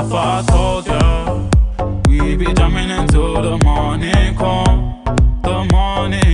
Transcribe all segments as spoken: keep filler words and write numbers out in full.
I thought I told ya, we be jamming until the morning come, the morning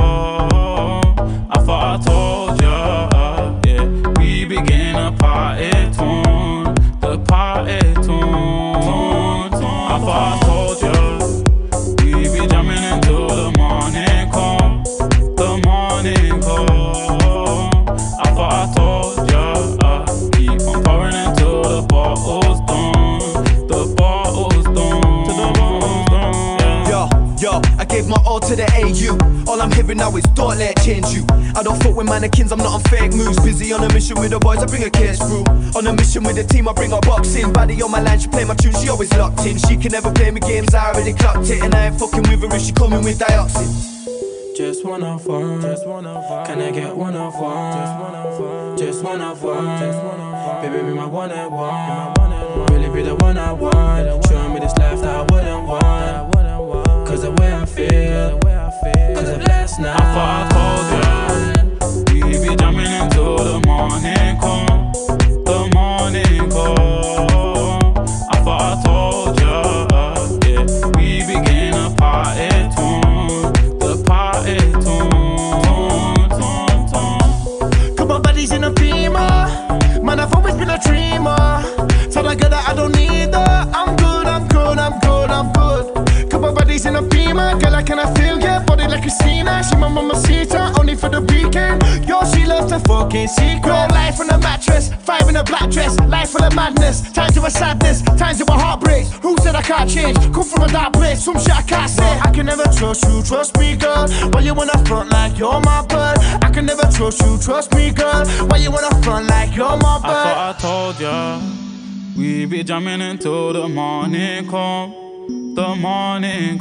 come. I thought I told ya, yeah, we be getting a party tune, the party tune. I thought I told ya, we be jamming until the morning come, the morning come. I thought I told ya, uh, keep on pouring until the bottle's done, the bottle's done, to the bottle's done. Yeah. Yo, I gave my all to the A U. All I'm hearing now is don't let it change you. I don't fuck with mannequins, I'm not on fake moves. Busy on a mission with the boys, I bring a case through. On a mission with the team, I bring her boxing. Baddie on my line, she play my tune, she always locked in. She can never play me games, I already clocked it. And I ain't fucking with her if she coming with dioxin. Just one of one, just one of one. Can I get one of one? Just one of one, just one of one, just one of one. Baby, be my one and one. Really be the one I want. Showing me this life that I wouldn't want. Cause the way I feel, cause of last night. I thought I told ya, we be jamming until the morning come, the morning come. I thought I told ya, yeah, we be getting a party tune, the party tune, tune, tune. Couple buddies in a beamer, man, I've always been a dreamer. Tell that girl that I don't need her. I'm good, I'm good, I'm good, I'm good. Couple buddies in a beamer, girl, I cannot feel ya. Body like Christina, she my mamacita, only for the weekend. Yo, she loves the fucking secret. Life on a mattress, five in a black dress, life full of madness. Times of a sadness, times of a heartbreak. Who said I can't change? Come from a dark place, some shit I can't say. I can never trust you, trust me, girl. Why you wanna front like you're my bird? I can never trust you, trust me, girl. Why you wanna front like you're my bird? I thought I told ya, we be jamming until the morning come, the morning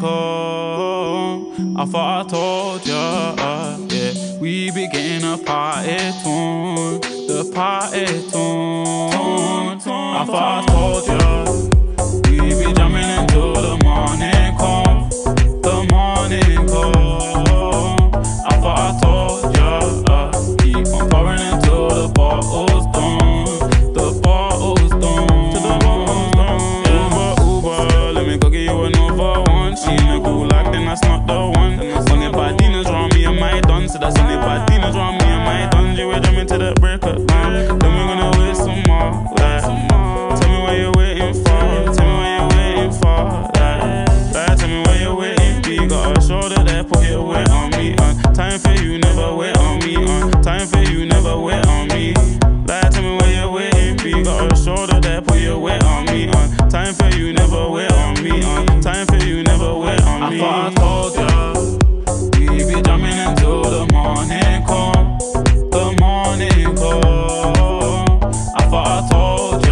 come. I thought I told ya, uh, yeah, we be getting a party tune, the party tune. I thought I told ya, we be jamming until the morning come, the morning come. I thought I told ya, uh, keep on pouring until the bottle's done, the bottle's done, to the bottle's done. Yeah. Uber, Uber, let me go get you another one. She in a cool like then that's not the one. Only bad dinners round me and my done, so that's only bad dinners round me and my done. You were jumping to the break up now, then we're gonna wait some more. Like, tell me what you're waiting for, tell me what you're waiting for. Like, like tell me what you're waiting for. You got a shoulder there, put your weight on me. Uh, time for you, never wait on me. Uh, time for you, never wait on me. Like, tell me what you're waiting for. You got a shoulder there, put your weight on me. Uh, time for you, never wait on me. Uh, time for you, never wait on me. I thought I told ya, we be jamming until the morning come, the morning come. I thought I told